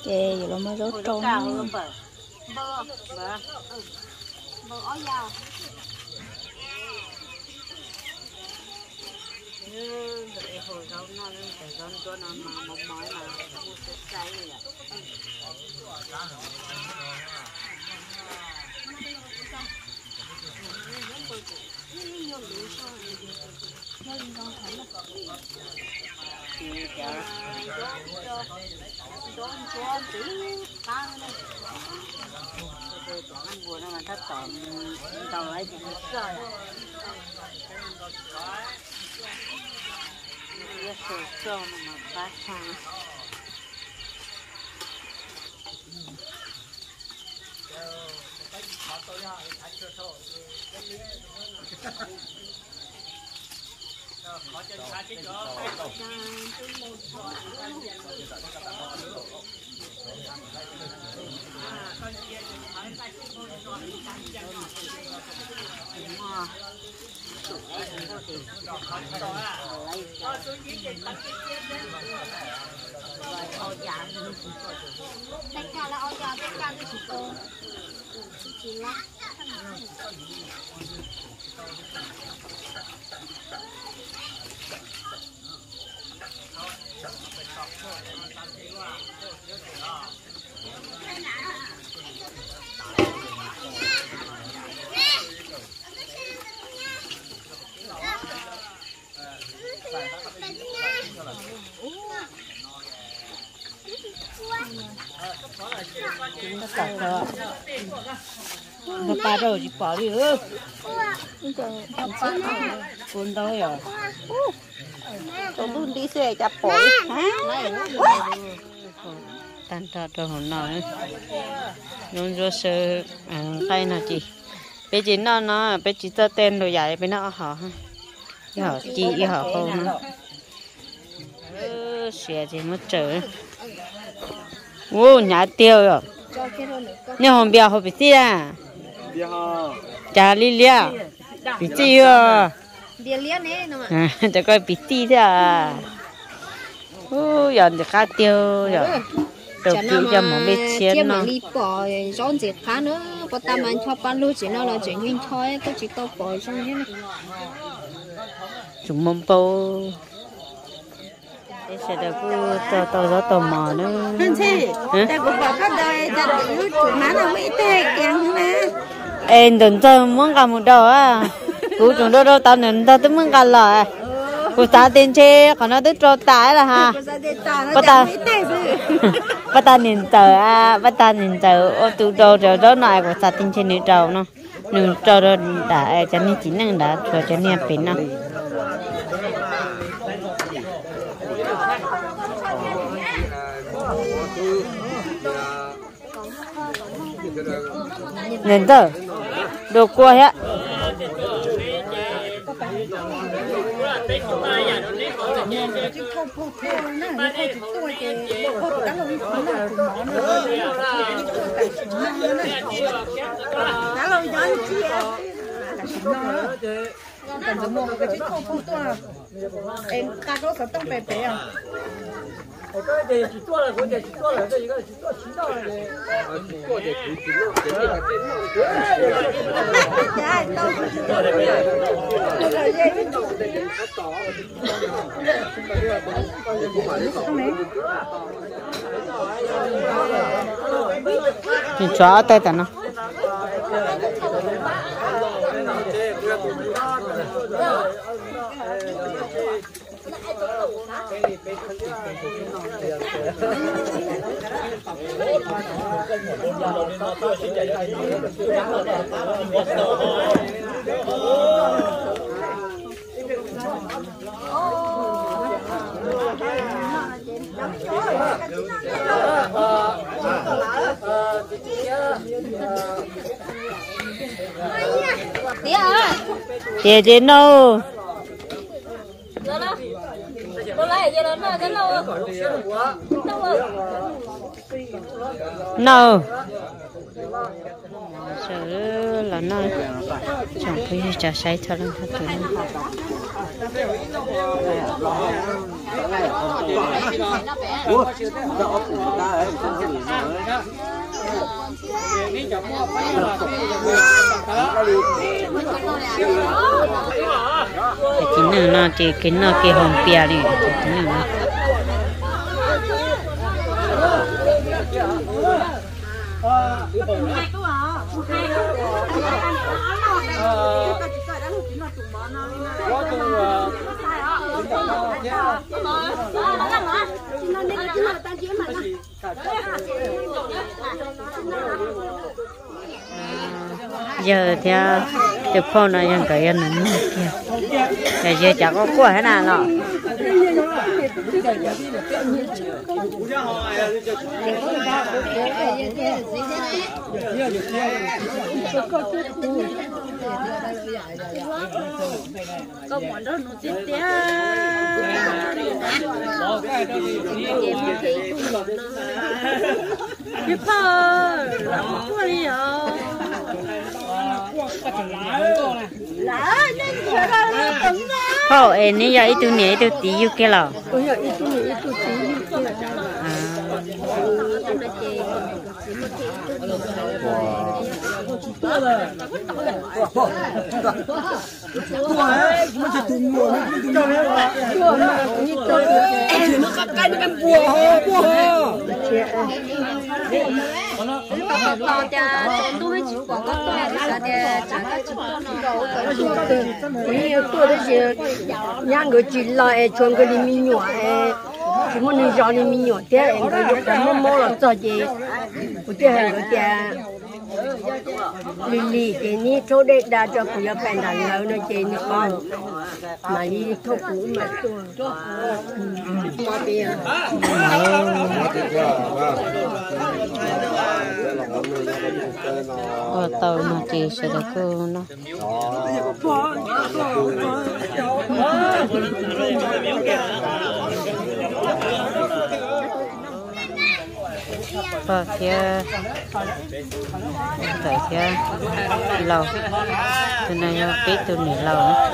chè giờ nó mới rốt trâu bơ ói dao để hồi rau nó lên phải rau cho nó mà một mỏi mà mua sẽ cháy vậy ăn buồn mà thắt tỏm tàu ấy thì rồi giờ sổ cho mà phát sang tất cả là ôi già tất cả đều chỉ tô chỉ lắm nó cắt rồi nó ba rồi chỉ bỏ đi ư cuốn đâu rồi tôi đun đi xe chặt bỏ tan thọ cho hồn nào nữa nhung cho sơ tay nào chị bé chị nó bé chị cho tên rồi dài bé nó họ họ chị họ không xẻ thì mất trở ô nhà tiêu rồi nhưng hôm bia hôm bị gì à chả li lia bị gì à bia lia này nó cho coi bị gì thế à ô giờ thì khá tiêu rồi đầu tiên cho một bê chén nó đi bỏ rón dệt khá nữa có tam anh cho bán luôn chỉ nó là chuyện nguyên thôi có chỉ tao bỏ xong thế này chúng mông bầu sẽ được tao gió tò mò nữa ta cũng bảo các đời ta bị chủ má là mỹ tê kèm mà em đừng cho muốn cầm một đầu à cú chúng đâu tao nên tao tức muốn cầm lại cú ta tiền chơi còn nó tức cho tái là ha bắt ta nhìn tờ à bắt ta nhìn tờ ô tụ đồ rồi đó này của ta tiền chơi nữ trâu nó nữ trâu đó đã cho nên chỉ năng đã cho nên pin nó nên tờ đồ qua hết cần phải mua cái chiếc không to em ta có phải tông bể bể à cái gì chỉ to là cái gì chỉ to là cái gì chỉ to chỉ to là chỉ to để chỉ lo cái thì chó tay ta nó Tía chị đâu no sợ là nó chẳng phải trả sai cho nó thật cái nữa nó chỉ cái nó cái hồng bia đi cái nữa giờ thì chụp phone nàyยังcái anh nữa kia giờ chẳng có quả nào nọ có món đó nó chết té biết phơ quá đi à phô em này giờ ít tu nhẹ tu tí yêu kia lò nhà người chỉ là chọn cái li nhỏ chỉ muốn đi chọn li nhỏ thế em cái lúc đó mua là cho gì của thế hay của thế lì cái ní chỗ đấy đã cho cô giáo bạn đàn lâu nó chơi nó con mà đi thuốc cũ mà tôi mà tiền ở tàu mà chỉ sẽ được cô nó và kia tại kia lâu từ nay nó biết từ nửa lâu nữa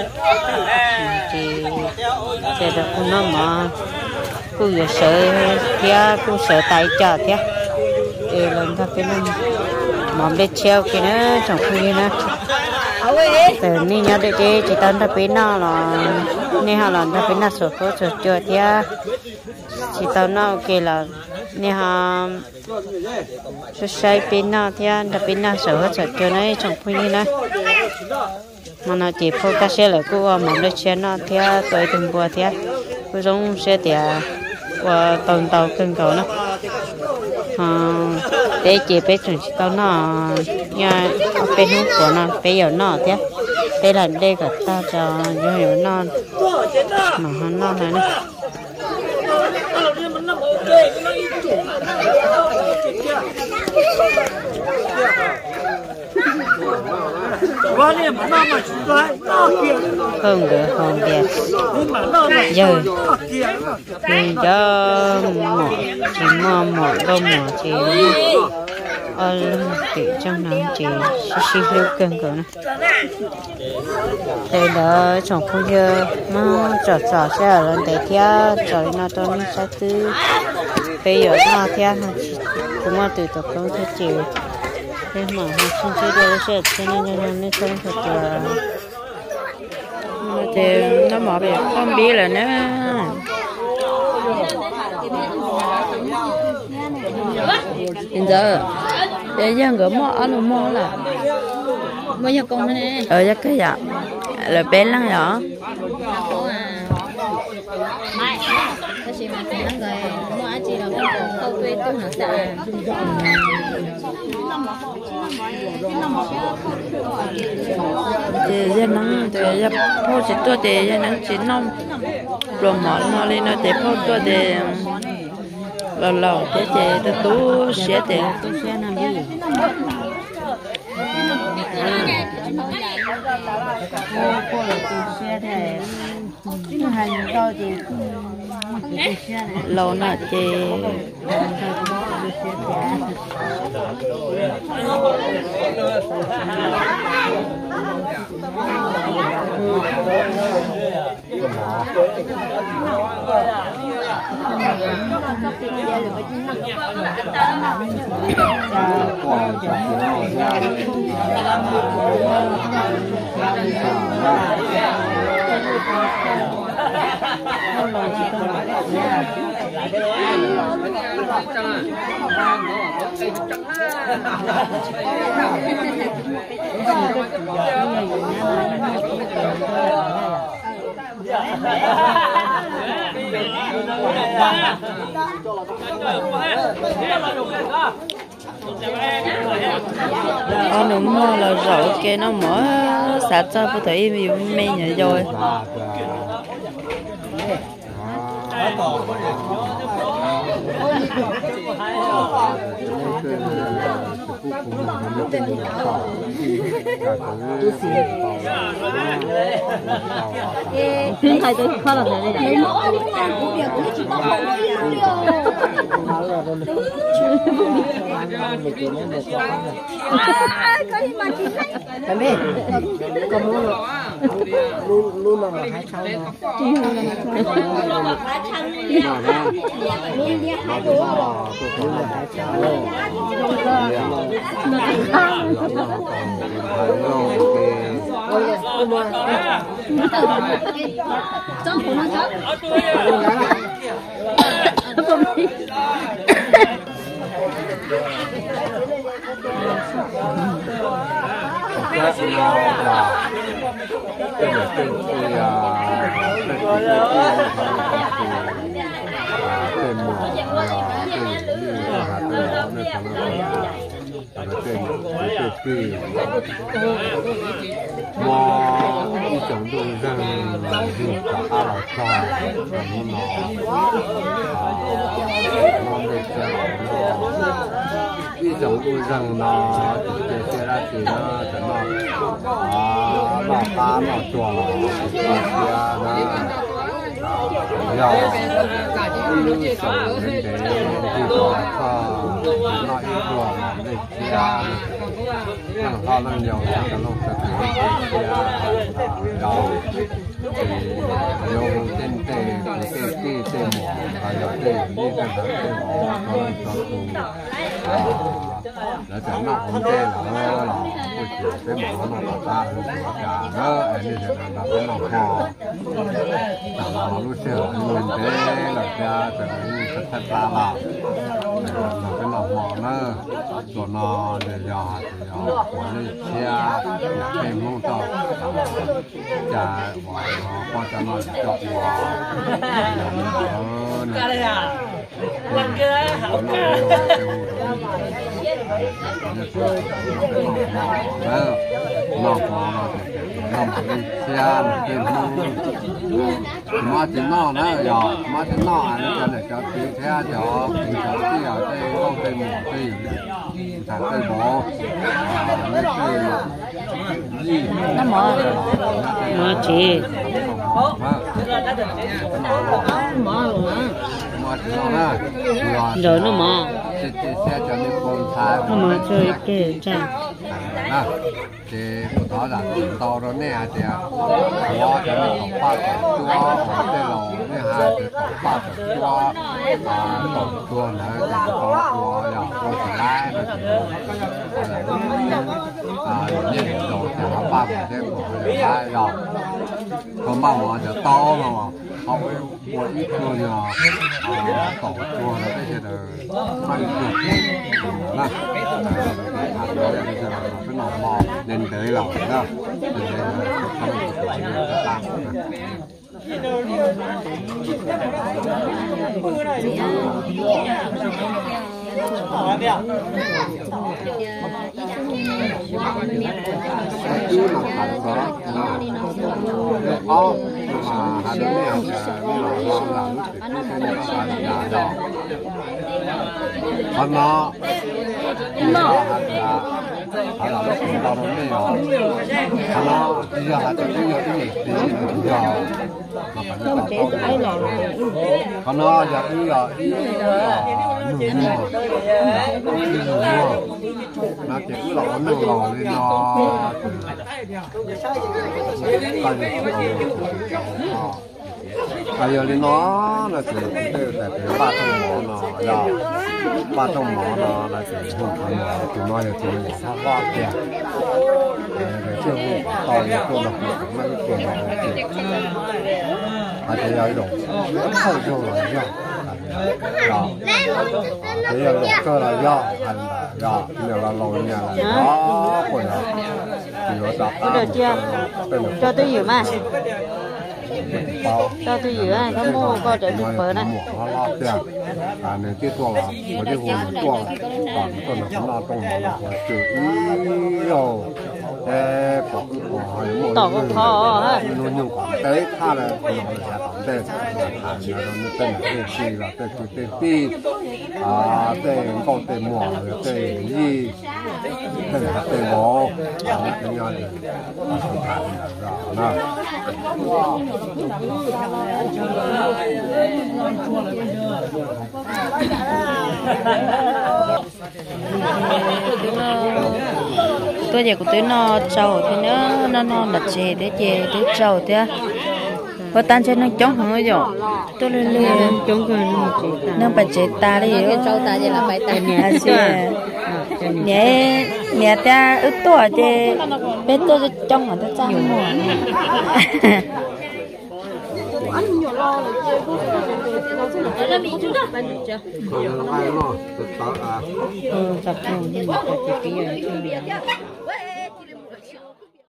chỉ được con nó mà cô vừa sợ kia cô sợ tay chờ kia thì lần ta cái nó mỏng để treo cái nó trong khu này từ nay nhớ để chỉ tao ta biết nó là nên họ làm ta biết nó sửa phố sửa chùa kia chỉ tao nó kia là nè ha số sai pin nào thì anh đã pin nào sửa hết cho này trong pin này mà nó chỉ phô ta sẽ là cô mà lấy xe nó thì tôi từng qua thì cô giống xe thì qua tàu cân cầu nó để chỉ biết chuyện tao nó nhà bên hướng của nó bây giờ nó thì đây là đây cả ta cho nhiều non mà non này nữa không được không đẹp giờ mình cho mỏ chỉ mỏ đâu mỏ chỉ chỉ trong nắng chỉ xí hiu cân cỡ này đây là trong khu giờ mà chợ sẽ ở lên đây kia chợ nó cho nó sẽ từ bây giờ nó theo cũng mà từ tập trung theo chiều thế mà học sinh chơi đều sẽ cho nên nó không thật thì nó mở việc không biết là nó hiện giờ để dân gỡ mỏ ăn mỏ là bao nhiêu công này ở chắc cái dạ là bé lắm nhỏ chỉ mà cái người mua chỉ là câu quê tôi nó sẽ thì dân nắng thì dân phô chỉ tôi thì dân nắng chỉ nông rồi mỏ lên nó thì phô tôi thì lâu thế thì tôi sẽ thì tôi sẽ làm gì cô là tôi sẽ thì hành tôi thì lâu nè chị con nó mua là rượu kia nó mở sạch cho phụ thủy mày nhảy rồi Thế thầy tôi khó là thế này. Cái gì? Có mua rồi. Luôn là hai sau đó. Trong của nó chắc. 一种都让人找到了菜，然后呢，我们讲一种都让呢，这些那些呢，什么老八老做了，这些呢，要一手人的这个那一个那家。让他们了解的弄得比较然后用针对这模，还有对那个对模，他们说出แล้วจะนอกคนเจ้าเราผู้เชี่ยวชาญหมอเราตาหรือตัวกาเนอะอันนี้จะเราเป็นหมอแต่เรารู้เชื่อเงินเจ้เราจะมีสัตว์ตาเราเป็นหมอเนอะตัวนอนเดียวยอดคนนี้เชี่ยเป็นมุ่งต่อจะพอจะนอนจบหัววันเกิดหาเกิดนอกมองนอกเป็นเชียนเป็นมาถึงนอกนะอย่ามาถึงนอกอันนี้จะจะตีแค่จะเป็นจะที่อยากได้ต้องเป็นหมอที่แต่เป็นหมอไม่ใช่ยี่น้ำหมอมาจีหมอหรอrồi nó mò nó mò chơi cái trang thì đó là to rồi nè thì có cho nên có ba cái chua cái lẩu nè hai thì có ba cái chua tổng chua nữa thì có chua là chua thì lá nó thì nhìn rồi thì có ba cái cái lá rồi còn ba mỏ thì to mà không có một ít chua nhỏ tổng chua là cái gì là mang chua nè cái nòng mò nên tới lẩu đó nên chứ mà thành đó ó mà hai đứa này lo lắng còn nó 还有那红包都没有，他那底下还就有一点比较，那反正到后面，他那也比较那这个老能老的呢，还有的呢，那是这在八种毛呢，呀，八种毛呢，那是红毛，对嘛要做花花的，这个到也做了那个做了，还是要用臭臭的药。呀，这要用这了药，还是呀，你要老人家了，啊，不要，比如说 cho tôi hiểu mà bao cho tôi hiểu này nó mua có để được phở này nó lo tiền này cáiตัวlà một cái hồตัวcòn tôi là không lo trong nó là chữ yêu bỏ hỏi một tỏ có khó ha nó nhiều khoản tế tha là nó là khoản tế hàng là nó tên là tên gì là tên ti tên con tên mỏ tên gì tên là tên bò cái nhau này là tôi giờ của tôi nó trâu thì nó là chè để trâu thế có tan trên nó chống hở rồi tôi lên chống cái nó phải chè ta đấy cái trâu ta vậy là phải ta nhà xe nhà ta ướt tuổi thì bên tôi trong họ ta trang mùa ăn nhiều lo rồi là bị chú đó không ai lo tập à tập trung nhưng mà tập cái gì